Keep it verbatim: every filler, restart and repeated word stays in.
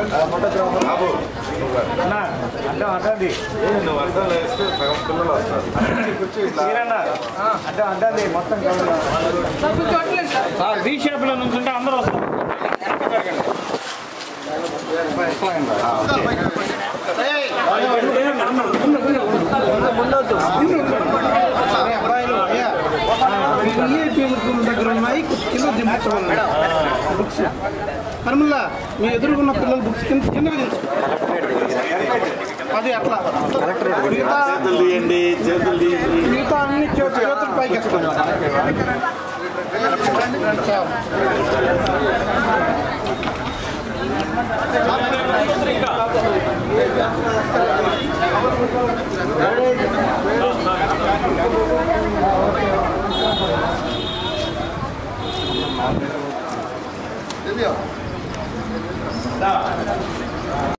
బాబు అడ్డం అడ్డంది నువ్వు అర్థం వేస్తే సగం పిల్లలు వస్తారు అడ్డం అడ్డంది మొత్తం సార్ వి షేప్లో నుంచుంటే అందరూ వస్తారు దగ్గర ఉన్నాయి కింద దింపుకోవాలి బుక్స్ పరమల్లా మీ ఎదురుకున్న పిల్లలు బుక్స్ కింద కిందకి దించుకో అది అట్లా మిగతా మిగతా అన్ని చేతులు పైకి ఎత్తుకోండి Da.